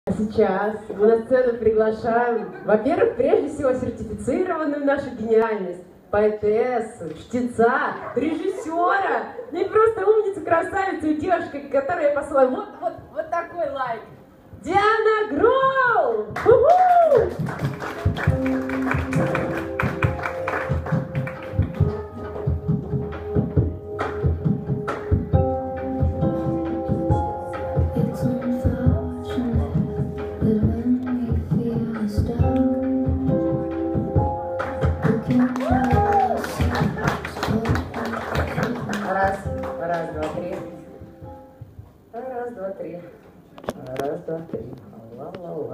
Сейчас мы на сцену приглашаем, во-первых, прежде всего, сертифицированную нашу гениальность, поэтессу, чтеца, режиссера, не просто умницу, красавицу, девушку, которая по-своему вот такой лайк. Диана Гроу! Раз, два, три. Раз, два, три. Раз, два, три. Ла-ла-ла.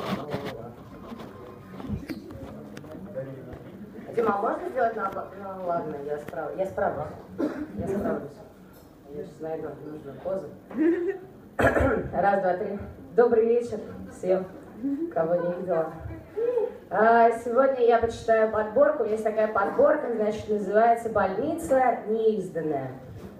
Дима, а можно сделать на... Ну ладно, я справлюсь. Я справлюсь. Я сейчас найду нужную позу. Раз, два, три. Добрый вечер всем, кого не видела. Сегодня я почитаю подборку. Есть такая подборка, значит, называется «Больница неизданная».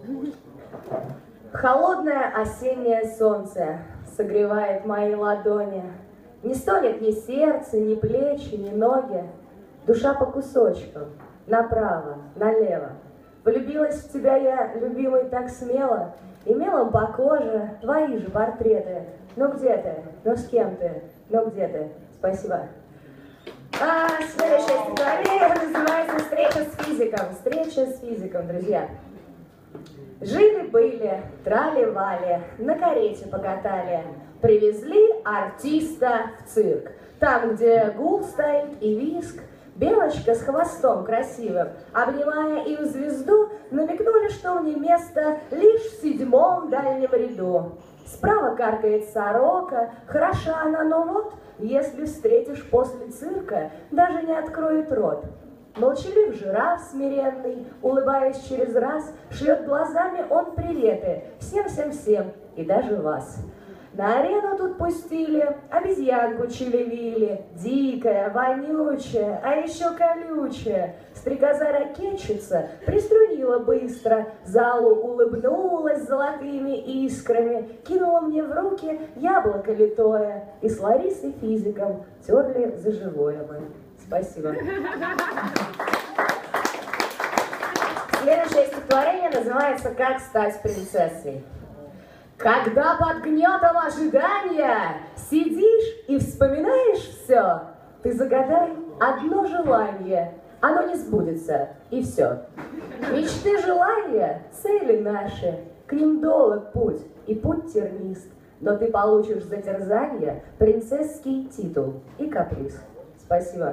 Холодное осеннее солнце согревает мои ладони. Не стонет ни сердце, ни плечи, ни ноги. Душа по кусочкам, направо, налево. Влюбилась в тебя я, любимый, так смело, и мелом по коже твои же портреты. Ну где ты? Ну с кем ты? Ну где ты? Спасибо. Следующее стихотворение называется «Встреча с физиком». Встреча с физиком, друзья. Жили-были, трали-вали, на карете покатали, привезли артиста в цирк. Там, где гул стоит и визг, белочка с хвостом красивым, обнимая им звезду, намекнули, что мне место лишь в 7-м дальнем ряду. Справа каркает сорока, хороша она, но вот, если встретишь после цирка, даже не откроет рот. Молчалив жираф смиренный, улыбаясь через раз, шлет глазами он приветы всем-всем-всем, и даже вас. На арену тут пустили обезьянку чилевили, дикая, вонючая, а еще колючая. Стрекоза-ракетчица приструнила быстро, залу улыбнулась золотыми искрами, кинула мне в руки яблоко литое, и с Ларисой физиком терли за живое мы. Спасибо. Следующее стихотворение называется «Как стать принцессой». Когда под гнетом ожидания сидишь и вспоминаешь все, ты загадай одно желание, оно не сбудется, и все. Мечты, желания, цели наши, к ним долг путь, и путь тернист, но ты получишь за терзание принцесский титул и каприз. Спасибо.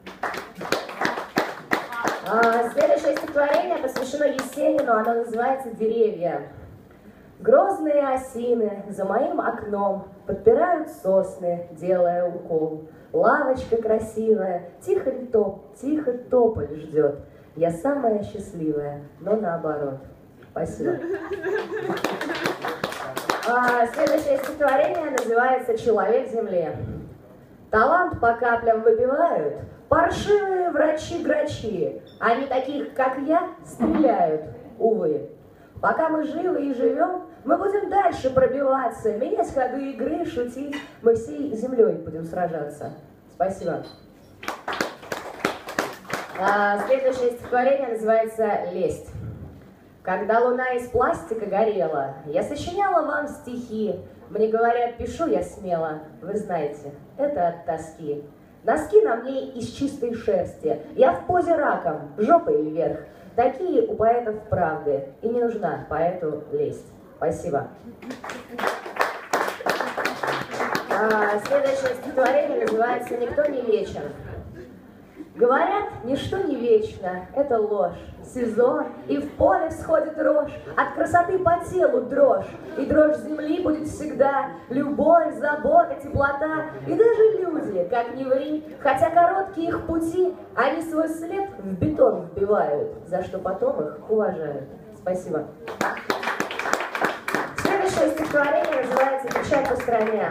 Следующее стихотворение посвящено Есенину, оно называется «Деревья». Грозные осины за моим окном подпирают сосны, делая укол. Лавочка красивая, тихо тополь ждет. Я самая счастливая, но наоборот. Спасибо. Следующее стихотворение называется «Человек земли». Талант по каплям выпивают паршивые врачи-грачи. Они таких, как я, стреляют, увы. Пока мы живы и живем, мы будем дальше пробиваться, менять ходы игры, шутить. Мы всей землей будем сражаться. Спасибо. Следующее стихотворение называется «Лесть». Когда луна из пластика горела, я сочиняла вам стихи. Мне говорят, пишу я смело. Вы знаете, это от тоски. Носки на мне из чистой шерсти. Я в позе раком, жопой вверх. Такие у поэтов правды, и не нужна поэту лесть. Спасибо. Следующее стихотворение называется «Никто не вечен». Говорят, ничто не вечно, это ложь. Сезон, и в поле всходит рожь, от красоты по телу дрожь, и дрожь земли будет всегда. Любовь, забота, теплота, и даже люди, как ни ври, хотя короткие их пути, они свой след в бетон вбивают, за что потом их уважают. Спасибо. Следующее стихотворение называется «Печаль по стране».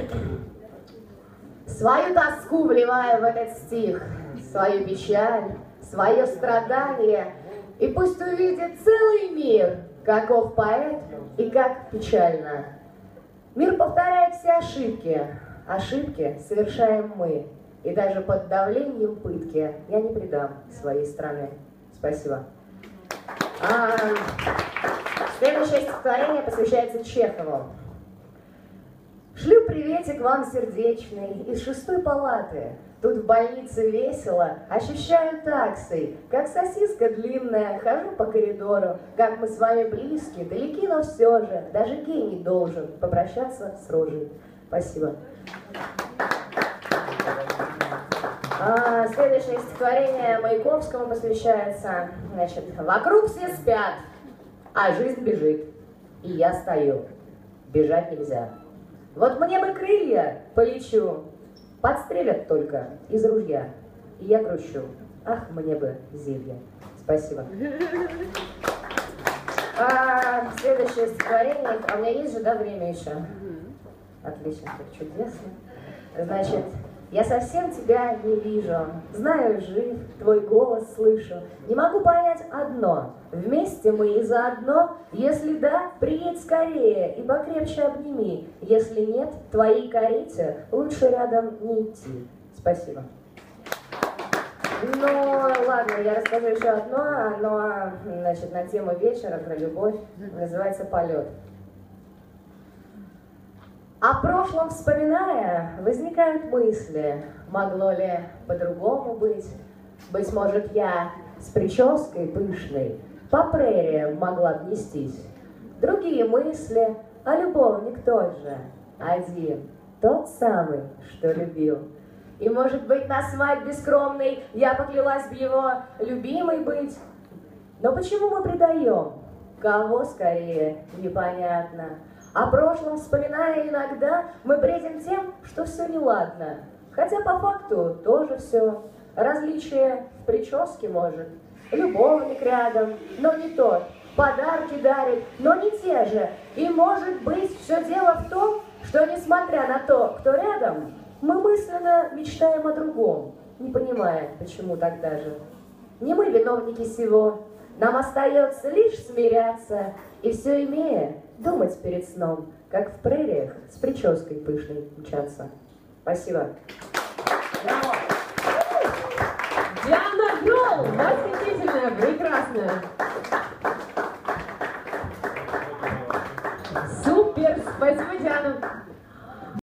Свою тоску вливаю в этот стих, свою печаль, свое страдание, и пусть увидит целый мир, каков поэт и как печально. Мир повторяет все ошибки. Ошибки совершаем мы. И даже под давлением пытки я не предам своей страны. Спасибо. Следующее стихотворение посвящается Чехову. Шлю приветик вам сердечный из 6-й палаты. Тут в больнице весело, ощущаю таксой, как сосиска длинная, хожу по коридору, как мы с вами близки, далеки, но все же, даже гений должен попрощаться с рожей. Спасибо. Следующее стихотворение Маяковскому посвящается. Значит, вокруг все спят, а жизнь бежит, и я стою. Бежать нельзя. Вот мне бы крылья, полечу, подстрелят только из ружья, и я грущу. Ах, мне бы зелья. Спасибо. Следующее стихотворение. А у меня есть же, да, время еще? Отлично, как чудесно. Значит, я совсем тебя не вижу, знаю, жив, твой голос слышу. Не могу понять одно, вместе мы и заодно. Если да, приедь скорее и покрепче обними. Если нет, твоей карете лучше рядом не идти. Спасибо. Ну, ладно, я расскажу еще одно. Оно, значит, на тему вечера, про любовь. Называется «Полет». О прошлом вспоминая, возникают мысли, могло ли по-другому быть. Быть может, я с прической пышной по прериям могла б нестись. Другие мысли, а любовник тот же, один, тот самый, что любил. И, может быть, на свадьбе скромной я поклялась б его любимой быть. Но почему мы предаем? Кого скорее, непонятно. О прошлом вспоминая иногда, мы бредим тем, что все неладно. Хотя по факту тоже все. Различие в прическе может. Любовник рядом, но не тот. Подарки дарит, но не те же. И может быть все дело в том, что несмотря на то, кто рядом, мы мысленно мечтаем о другом, не понимая, почему так даже. Не мы виновники всего. Нам остается лишь смиряться и все имея, думать перед сном, как в прериях с прической пышной мчаться. Спасибо. Диана Грол, восхитительная, прекрасная.